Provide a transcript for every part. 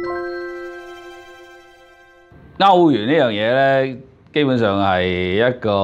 歐元呢樣嘢咧，基本上係一個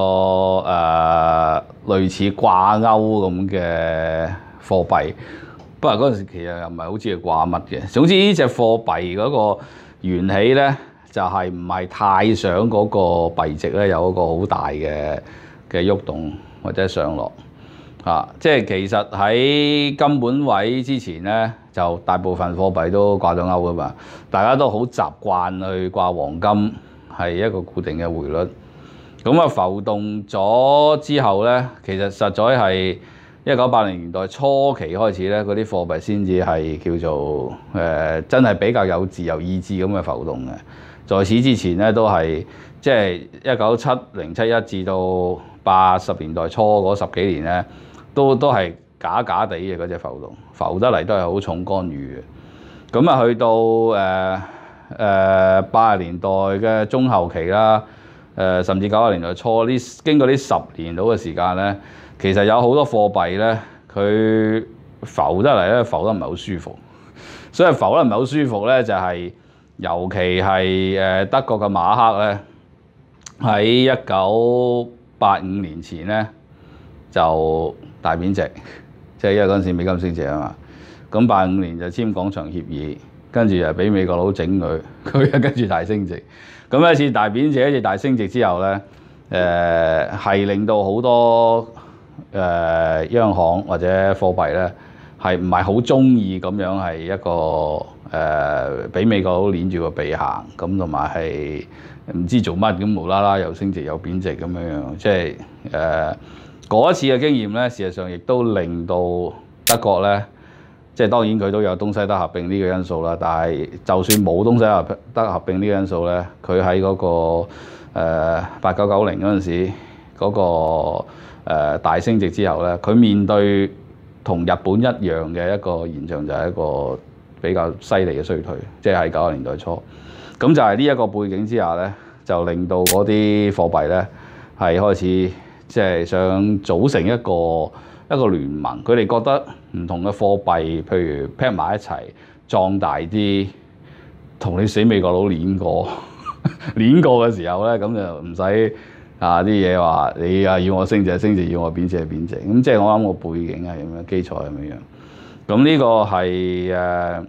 類似掛鈎咁嘅貨幣。不過嗰陣時其實又唔係好知佢掛乜嘅。總之呢隻貨幣嗰個緣起咧，就係唔係太想嗰個幣值咧有一個好大嘅喐動或者上落即係其實喺金本位之前咧，就大部分貨幣都掛咗鈎噶嘛，大家都好習慣去掛黃金係一個固定嘅匯率。咁浮動咗之後咧，其實實在係1980年代初期開始咧，嗰啲貨幣先至係叫做真係比較有自由意志咁嘅浮動嘅。在此之前咧，都係即係1970、71至到80年代初嗰10幾年咧，都係假假地嘅嗰隻浮動，浮得嚟都係好重干預嘅。咁去到80年代嘅中後期啦，甚至90年代初經過呢10年到嘅時間咧，其實有好多貨幣咧，佢浮得嚟咧，浮得唔係好舒服。所以浮得唔係好舒服咧，就係尤其係德國嘅馬克咧，喺1985年前咧就大貶值，即係因為嗰陣時美金升值啊嘛。咁85年就簽廣場協議，跟住又俾美國佬整佢又跟住大升值。咁一次大貶值，一次大升值之後咧，係令到好多央行或者貨幣咧係唔係好中意咁樣係一個俾美國佬攆住個鼻行，咁同埋係唔知做乜咁無啦啦又升值又貶值咁樣，即係嗰一次嘅經驗咧，事實上亦都令到德國咧，即係當然佢都有東西德合併呢個因素啦，但係就算冇東西德合併呢個因素咧，佢喺嗰個8990嗰陣時嗰個大升值之後咧，佢面對同日本一樣嘅一個現象，就係一個比較犀利嘅衰退，即係喺90年代初。咁就係呢一個背景之下咧，就令到嗰啲貨幣咧係開始即係想組成一個聯盟。佢哋覺得唔同嘅貨幣，譬如 pack 埋一齊壯大啲，同你死美國佬攣過嘅時候咧，咁就唔使啲嘢話你要我升值就升值，要我貶值就貶值。咁即係我諗個背景係咁樣，基礎係咁樣。咁呢個係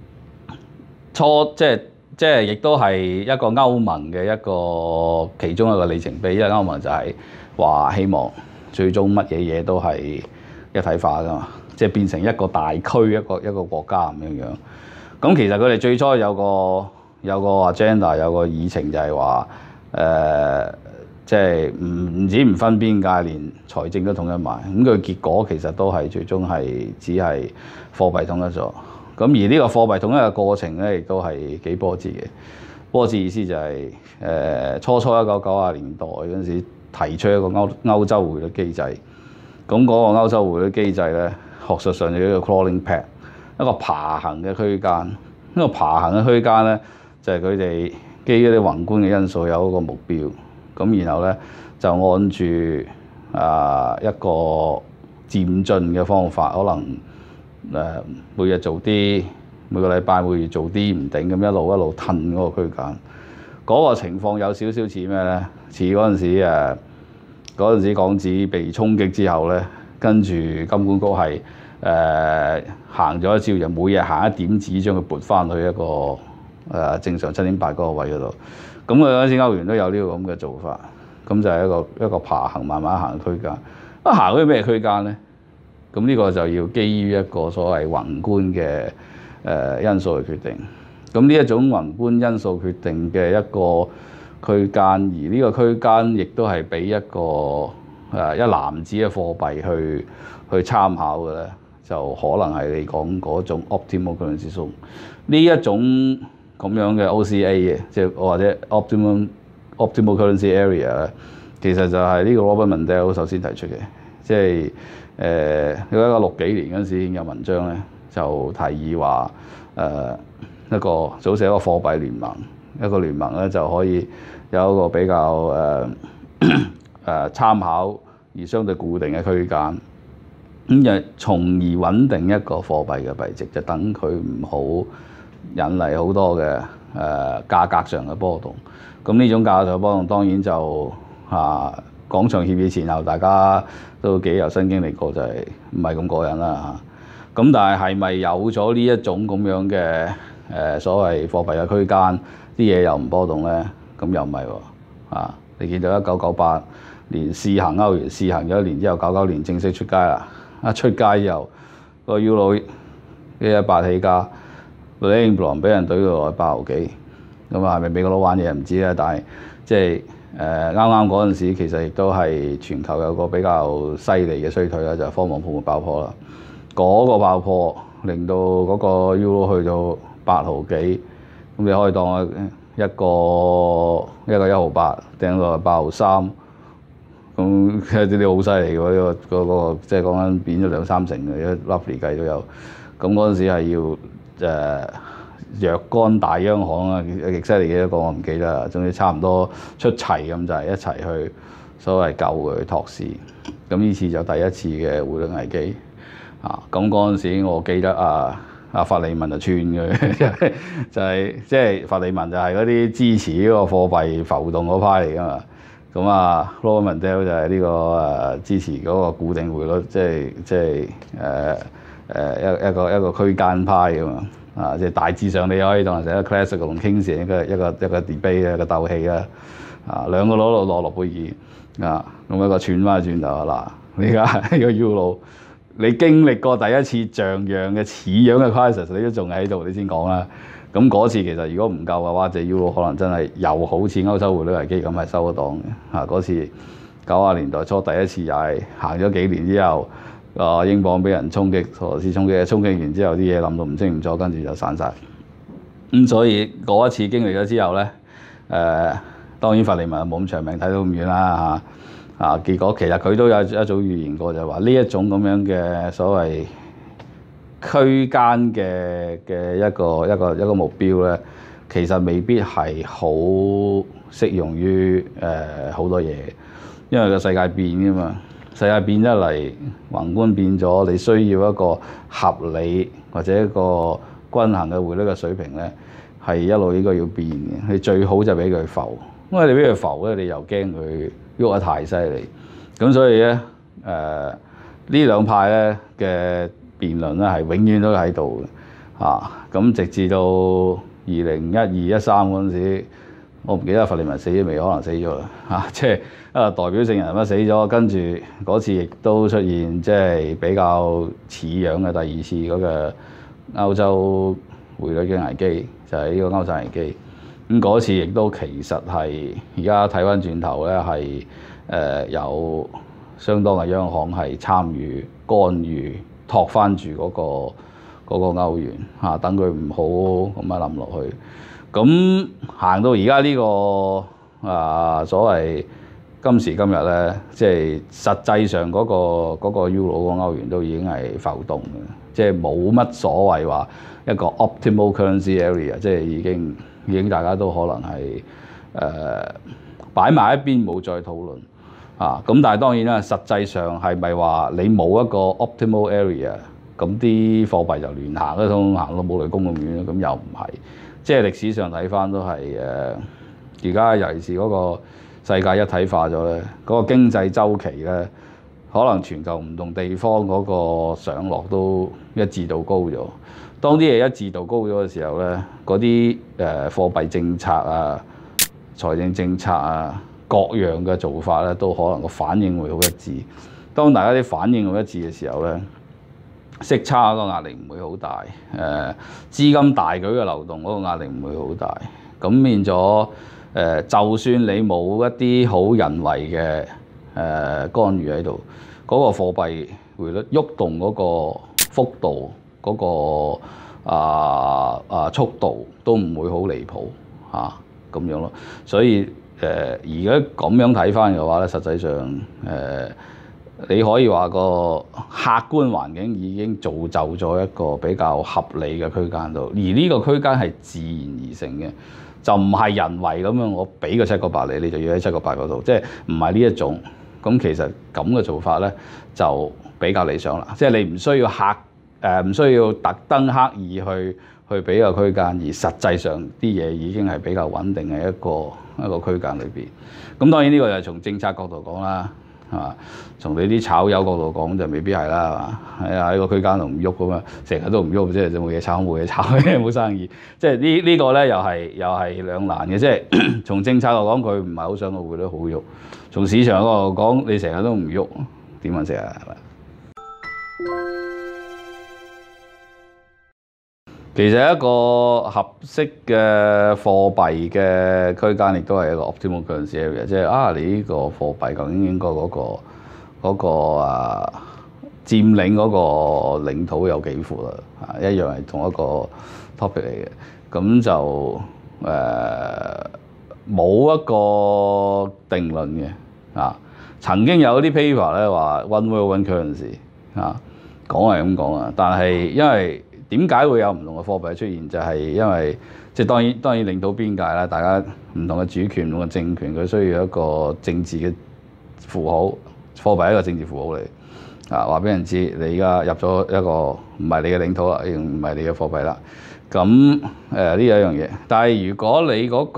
即係亦都係一個歐盟嘅一個其中一個里程碑，因為歐盟就係話希望最終乜嘢嘢都係一體化噶嘛，即係變成一個大區一個國家咁樣。咁其實佢哋最初有個 agenda 有個議程就係話即係唔止唔分邊界，連財政都統一埋。咁佢結果其實都係最終係只係貨幣統一咗。咁而呢個貨幣統一嘅過程咧，亦都係幾波折嘅。波折意思就係初1990年代嗰陣時提出一個歐洲匯率機制。咁嗰個歐洲匯率機制咧，學術上就叫做 crawling peg， 一個爬行嘅區間。呢個爬行嘅區間咧，就係佢哋基於啲宏觀嘅因素有一個目標。咁然後咧就按住一個漸進嘅方法，可能每日做啲，每個禮拜每月做啲唔定咁一路褪嗰個區間。嗰個情況有少少似咩咧？似嗰陣時港紙被衝擊之後咧，跟住金管局係行咗一招，就每日行一點子將佢撥翻去一個正常7.8嗰個位嗰度。咁佢嗰陣時歐元都有呢個咁嘅做法，咁就係一個爬行慢慢行嘅區間。行嗰啲咩區間咧？咁呢個就要基於一個所謂宏觀嘅因素去決定。咁呢一種宏觀因素決定嘅一個區間，而呢個區間亦都係俾一個一籃子嘅貨幣去參考嘅咧，就可能係你講嗰種 optimal currency zone 呢一種咁樣嘅 OCA 嘅，即係或者 optimal currency area 咧，其實就係呢個 Robert Mundell 首先提出嘅，即係1960幾年嗰陣時已經有文章咧，就提議話一個組成一個貨幣聯盟，一個聯盟咧就可以有一個比較參考而相對固定嘅區間，咁就從而穩定一個貨幣嘅幣值，就等佢唔好引嚟好多嘅價格上嘅波動。咁呢種價格上嘅波動當然就廣場協議前後大家都幾有新經歷過，就係唔係咁過癮啦嚇。咁但係咪有咗呢一種咁樣嘅所謂貨幣嘅區間，啲嘢又唔波動咧？咁又唔係喎。你見到1998年試行歐元試行咗1年之後，99年正式出街啦。一出街之後，個 Euro 118起價 Bling 俾人懟到落8毫幾。咁係咪美國佬玩嘢唔知啦，但係即係啱啱嗰陣時，其實亦都係全球有個比較犀利嘅衰退啦，就係科網泡沫爆破啦。嗰個爆破令到嗰個 Euro 去到8毫幾，咁你可以當一個1毫8掟到8毫3，咁啲好犀利嘅喎，呢個即係講緊貶咗2-3成嘅，一 roughly 計都有。咁嗰陣時係要若干大央行啊，極犀利嘅一個我唔記得啦，總之差唔多出齊咁就係一齊去所謂救佢托市。咁呢次就第一次嘅匯率危機咁嗰陣時我記得法利文就串佢，就係即係法利文就係嗰啲支持呢個貨幣浮動嗰派嚟噶嘛。咁Roland Mandel 就係呢個支持嗰個固定匯率，即係一個區間派噶嘛。即係大致上你可以當成一個 classical 同 Keynesian 一個 debate 一個鬥氣啦。兩個攞到諾貝爾咁一個串翻轉頭嗱，你而家呢個 Euro 你經歷過第一次像樣嘅似樣嘅 crisis， 你都仲喺度，你先講啦。咁嗰次其實如果唔夠嘅話，隻 Euro 可能真係又好似歐洲匯率危機咁係收咗檔嘅。嗰次90年代初第一次又係行咗幾年之後。英鎊俾人衝擊，俄羅斯衝擊完之後，啲嘢冧到唔清唔楚，跟住就散晒。咁所以嗰一次經歷咗之後咧，當然法利文冇咁長命睇到咁遠啦結果其實佢都有一早預言過，就係話呢一種咁樣嘅所謂區間嘅一個目標咧，其實未必係好適用於好多嘢，因為個世界變㗎嘛。世界變一嚟，宏觀變咗，你需要一個合理或者一個均衡嘅匯率嘅水平咧，係一路應該要變嘅。你最好就俾佢浮，因為你俾佢浮咧，你又驚佢喐得太犀利。咁所以咧，呢兩派咧嘅辯論咧係永遠都喺度嘅。咁直至到2012、13嗰陣時，我唔記得法利文死咗未，可能死咗啦。即係代表性人物死咗，跟住嗰次亦都出現即係比較似樣嘅第二次嗰個歐洲匯率嘅危機，就係呢個歐債危機。咁嗰次亦都其實係而家睇翻轉頭咧，係有相當嘅央行係參與干預，托翻住嗰個歐元等佢唔好咁樣冧落去。咁行到而家呢個所謂今時今日咧，即係實際上嗰個 Euro 個歐元都已經係浮動嘅，即係冇乜所謂話一個 optimal currency area， 即係已經大家都可能係擺埋一邊冇再討論咁但係當然啦，實際上係咪話你冇一個 optimal area， 咁啲貨幣就亂行一通，行到冇雷公咁遠咧？咁又唔係，即係歷史上睇翻都係而家尤其是嗰個世界一體化咗咧，嗰個經濟周期咧，可能全球唔同地方嗰個上落都一致度高咗。當啲嘢一致度高咗嘅時候咧，嗰啲貨幣政策財政政策各樣嘅做法咧，都可能個反應會好一致。當大家啲反應好一致嘅時候咧，息差嗰個壓力唔會好大，資金大舉嘅流動嗰個壓力唔會好大。咁變咗就算你冇一啲好人為嘅干預喺度，嗰個貨幣匯率喐動嗰個幅度、嗰個速度都唔會好離譜咁樣咯。所以而家咁樣睇翻嘅話咧，實際上你可以話個客觀環境已經造就咗一個比較合理嘅區間度，而呢個區間係自然而成嘅，就唔係人為咁樣，我俾個7個8你就要喺7個8嗰度，即係唔係呢一種。咁其實咁嘅做法咧就比較理想啦，即係你唔需要唔需要特登刻意去去俾個區間，而實際上啲嘢已經係比較穩定嘅一個區間裏邊。咁當然呢個就係從政策角度講啦，係嘛？從你啲炒友角度講就未必係啦，係嘛？係啊，喺個區間度唔喐咁啊，成日都唔喐，即係冇嘢炒，冇嘢炒，冇生意。即係呢個咧又係兩難嘅，即係從政策嚟講，佢唔係好想個匯率好喐；從市場嗰度講，你成日都唔喐，點揾食啊？係咪？其實一個合適嘅貨幣嘅區間，亦都係一個 optimal currency area，即係你呢個貨幣究竟應該嗰個佔領嗰個領土有幾闊啊？一樣係同一個 topic 嚟嘅，咁就冇一個定論嘅啊。曾經有啲 paper 咧話 one world one currency 啊，講係咁講啊，但係因為點解會有唔同嘅貨幣出現？就係因為即係當然領土邊界啦，大家唔同嘅主權、唔同嘅政權，佢需要一個政治嘅符號，貨幣係一個政治符號嚟啊，話俾人知你而家入咗一個唔係你嘅領土啦，亦唔係你嘅貨幣啦。咁呢一樣嘢，但係如果你嗰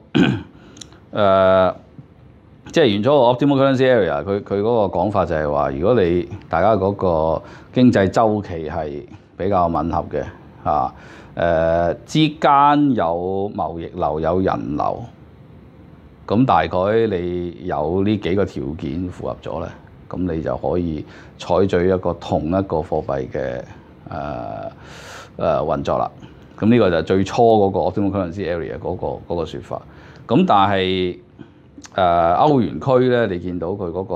個即係原初個 optimal currency area，佢嗰個講法就係話，如果你大家嗰個經濟週期係比較吻合嘅之間有貿易流有人流，咁大概你有呢幾個條件符合咗咧，咁你就可以採取一個同一個貨幣嘅運作啦。咁呢個就係最初嗰個 optimal currency area 嗰個説法。咁但係歐元區咧，你見到佢嗰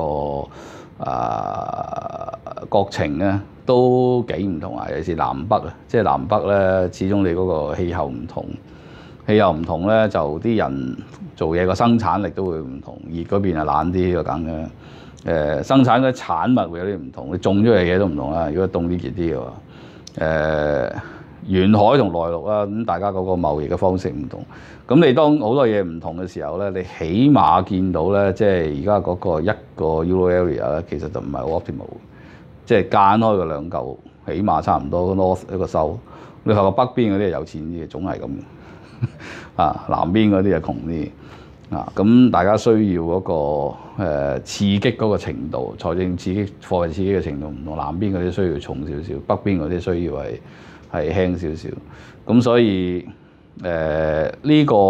個國情咧都幾唔同啊，尤其是南北啊，即係南北咧，始終你嗰個氣候唔同，咧就啲人做嘢個生產力都會唔同，熱嗰邊係冷啲個梗嘅，生產嘅產物會有啲唔同，你種咗嘅嘢都唔同啦。如果凍啲熱啲嘅話，沿海同內陸啦，咁大家嗰個貿易嘅方式唔同，咁你當好多嘢唔同嘅時候咧，你起碼見到咧，即係而家嗰個一個 Euro area 咧，其實就唔係好 optimal，即係間開個兩嚿，起碼差唔多 north 一個 south，你發覺北邊嗰啲係有錢啲嘅，總係咁啊，南邊嗰啲係窮啲啊，咁大家需要嗰個刺激嗰個程度，財政刺激、貨幣刺激嘅程度唔同，南邊嗰啲需要重少少，北邊嗰啲需要係輕少少，咁所以呢個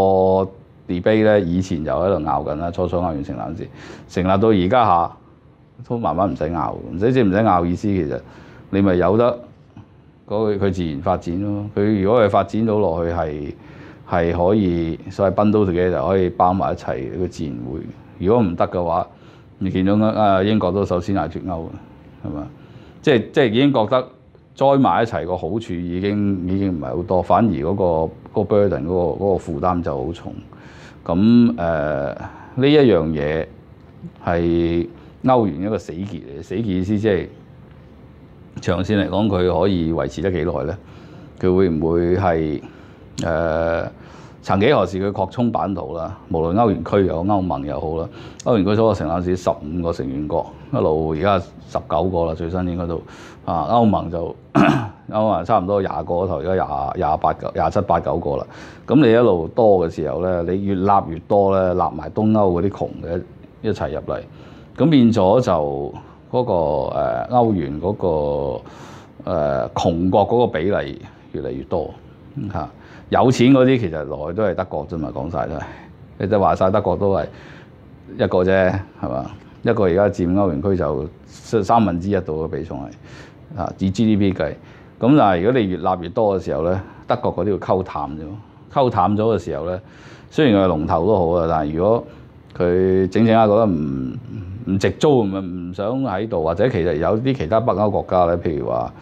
debate 咧，以前就喺度拗緊啦，初拗完成立時，成立到而家下都慢慢唔使拗，唔使拗意思，其實你咪由得佢自然發展咯。佢如果係發展到落去係可以所謂 bundle together 就可以包埋一齊，佢自然會。如果唔得嘅話，你見到英國都首先係脫歐嘅，係嘛？即係已經覺得。栽埋一齊個好處已經唔係好多，反而嗰個 burden 嗰個負擔就好重。咁呢一樣嘢係歐元一個死結嚟，死結意思即係長線嚟講，佢可以維持得幾耐咧？佢會唔會係曾幾何時佢擴充版圖啦？無論歐元區又好，歐盟又好啦，歐元區所個成立時15個成員國，一路而家19個啦，最新應該都歐盟就歐盟差唔多20個頭，而家27、8、9個啦。咁你一路多嘅時候咧，你越納越多咧，納埋東歐嗰啲窮嘅一齊入嚟，咁變咗就嗰個歐元嗰個窮國嗰個比例越嚟越多嚇。有錢嗰啲其實來都係德國啫嘛，講晒都係，你就話晒德國都係一個啫，係嘛？一個而家佔歐元區就1/3度嘅比重係以 GDP 計。咁但係如果你越納越多嘅時候咧，德國嗰啲要溝淡咗，溝淡咗嘅時候咧，雖然佢係龍頭都好啊，但係如果佢整下覺得唔值租，唔想喺度，或者其實有啲其他北歐國家咧，譬如話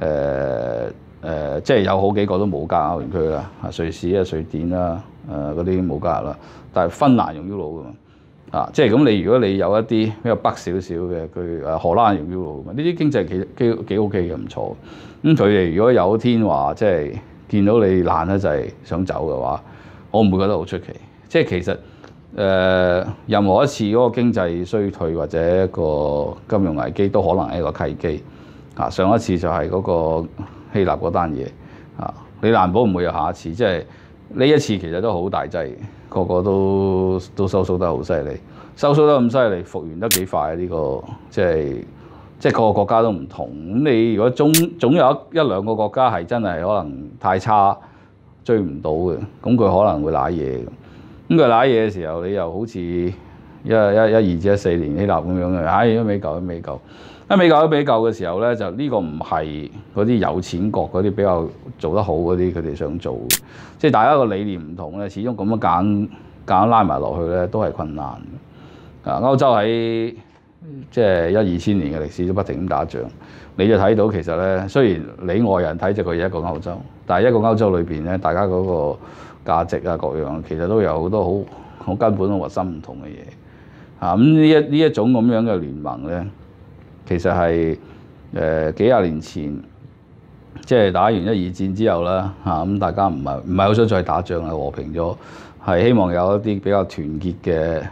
即係有好幾個都冇加歐元區啦，瑞士啊、瑞典啦，嗰啲冇加啦。但係芬蘭用 Euro 噶嘛，即係咁如果你有一啲比較北少少嘅，佢荷蘭用 Euro 噶嘛，呢啲經濟幾 OK 嘅，唔錯。咁佢哋如果有天話即係見到你爛得滯想走嘅話，我唔會覺得好出奇。即係其實任何一次嗰個經濟衰退或者一個金融危機都可能係一個契機。上一次就係嗰個希臘嗰單嘢你難保唔會有下一次。即係呢一次其實都好大劑，個個都收縮得好犀利，收縮得咁犀利，復原得幾快啊？呢個即係個個國家都唔同。咁你如果總有一兩個國家係真係可能太差追唔到嘅，咁佢可能會瀨嘢。咁佢瀨嘢嘅時候，你又好似12至14年希臘咁樣嘅，一味救嘅時候咧，就呢個唔係嗰啲有錢國嗰啲比較做得好嗰啲，佢哋想做，即係大家個理念唔同咧，始終咁樣夾硬拉埋落去咧，都係困難。歐洲喺即係1、2千年嘅歷史都不停咁打仗，你就睇到其實咧，雖然你外人睇就佢一個歐洲，但係一個歐洲裏邊咧，大家嗰個價值啊各樣，其實都有好多好根本嘅核心唔同嘅嘢。咁呢一種咁樣嘅聯盟咧，其實係幾廿年前，即係打完1、2戰之後啦，咁大家唔係好想再打仗啊，和平咗，係希望有一啲比較團結嘅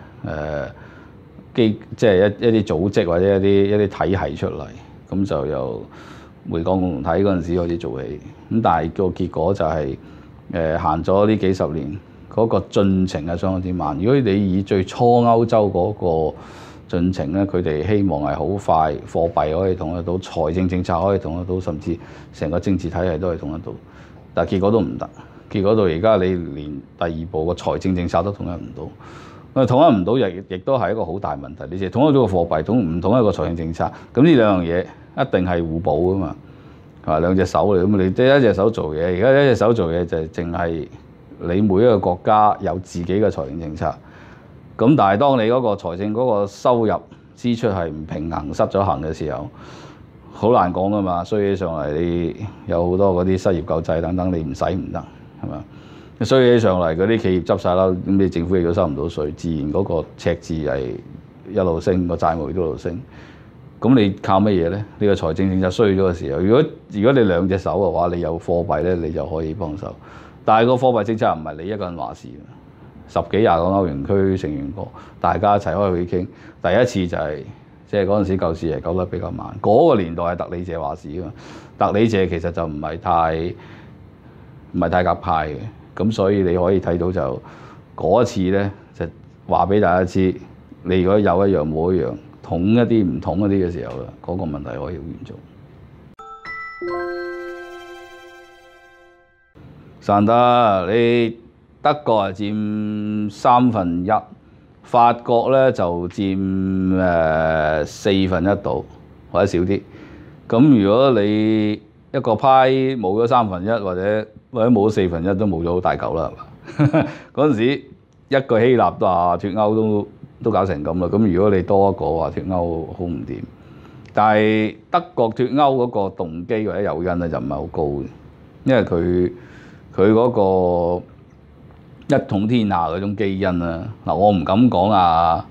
即係一啲組織或者一啲體系出嚟，咁就由煤礦共同體嗰陣時開始做起。咁但係個結果就係行咗呢幾十年，嗰個進程係相當之慢。如果你以最初歐洲嗰個進程咧，佢哋希望係好快，貨幣可以統一到，財政政策可以統一到，甚至成個政治體系都可以統一到。但係結果都唔得，結果到而家你連第二步個財政政策都統一唔到。統一唔到亦都係一個好大問題。你淨係統一咗個貨幣，唔統一個財政政策，咁呢兩樣嘢一定係互補噶嘛，係嘛？兩隻手嚟，咁你得一隻手做嘢，而家一隻手做嘢就係淨係你每一個國家有自己嘅財政政策。咁但係當你嗰個財政嗰個收入支出係唔平衡、失咗衡嘅時候，好難講噶嘛。衰起上嚟，你有好多嗰啲失業救濟等等，你唔使唔得，係嘛？衰起上嚟嗰啲企業執晒啦，咁你政府亦都收唔到稅，自然嗰個赤字係一路升，個債務亦都一路升。咁你靠乜嘢咧？呢個財政政策衰咗嘅時候，如果你兩隻手嘅話，你有貨幣咧，你就可以幫手。但係個貨幣政策唔係你一個人話事，10幾20個歐元區成員國，大家一齊開會傾。第一次就係即係嗰陣時救市係救得比較慢。嗰個年代係特里謝話事㗎嘛，特里謝其實就唔係太鴿派嘅。咁所以你可以睇到就嗰一次咧，就話俾大家知，你如果有一樣冇一樣，統一啲唔統一啲嘅時候啦，嗰個問題可以好嚴重。散得你德國係佔1/3，法國咧就佔1/4度或者少啲。咁如果你一個派冇咗1/3，或者冇咗1/4都冇咗好大嚿啦，係嘛？嗰陣時一個希臘都話脫歐都搞成咁啦。咁如果你多一個話脫歐好唔掂，但係德國脫歐嗰個動機或者誘因咧就唔係好高嘅，因為佢嗰個一統天下嗰種基因啊。嗱，我唔敢講啊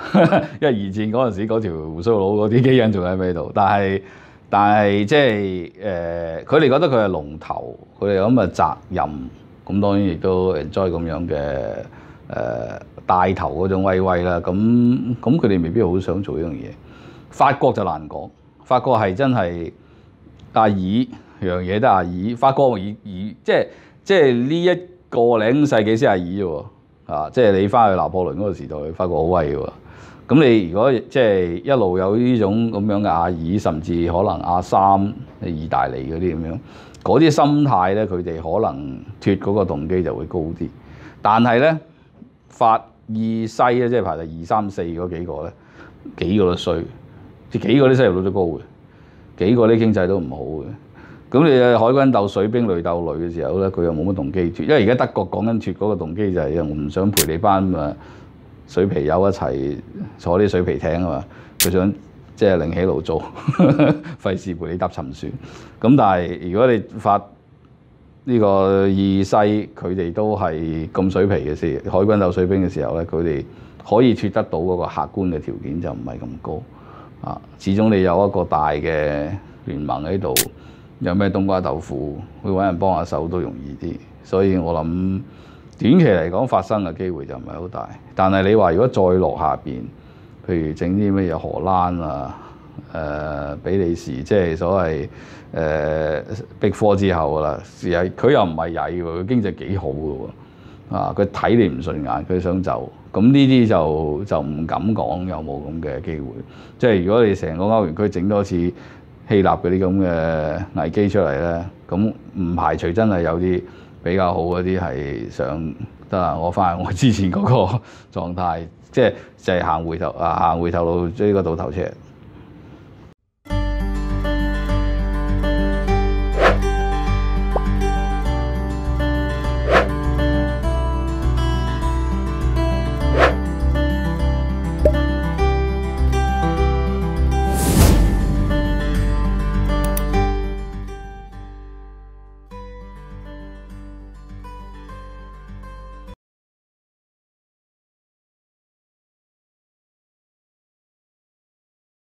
，1、2戰嗰陣時嗰條鬍鬚佬嗰啲基因仲喺咩度？但係即係佢哋覺得佢係龍頭，佢哋有咁嘅責任，咁當然亦都 enjoy 咁樣嘅帶頭嗰種威威啦。咁佢哋未必好想做呢樣嘢。法國就難講，法國係真係阿爾樣嘢都阿爾，法國即係呢一個零世紀先阿爾啫喎，即係你翻去拿破崙嗰個時代，法國好威嘅喎。咁你如果即係一路有呢種咁樣嘅阿爾，甚至可能阿三、意大利嗰啲咁樣，嗰啲心態咧，佢哋可能脫嗰個動機就會高啲。但係咧，法意西咧，即係排第2、3、4嗰幾個咧，幾個都衰，幾個啲收入率都高嘅，幾個啲經濟都唔好嘅。咁你海軍鬥水兵，雷鬥雷嘅時候咧，佢又冇乜動機脫，因為而家德國講緊脫嗰個動機就係我唔想陪你班啊水皮友一齊坐啲水皮艇啊嘛，佢想即係另起爐灶，費事陪你搭沉船。咁但係如果你發呢個意西，佢哋都係咁水皮嘅事，海軍鬥水兵嘅時候咧，佢哋可以脫得到嗰個客觀嘅條件就唔係咁高啊。始終你有一個大嘅聯盟喺度，有咩冬瓜豆腐會揾人幫下手都容易啲，所以我諗短期嚟講發生嘅機會就唔係好大。但係你話如果再落下邊，譬如整啲咩嘢荷蘭啊、 比利時即係所謂Big Four之後啦，佢又唔係曳喎，佢經濟幾好嘅喎，啊佢睇你唔順眼，佢想走，咁呢啲就唔敢講有冇咁嘅機會。即係如果你成個歐元區整多次希臘嗰啲咁嘅危機出嚟咧，咁唔排除真係有啲比較好嗰啲係想得啦，我翻我之前嗰個狀態，即係行回頭路追個倒頭車。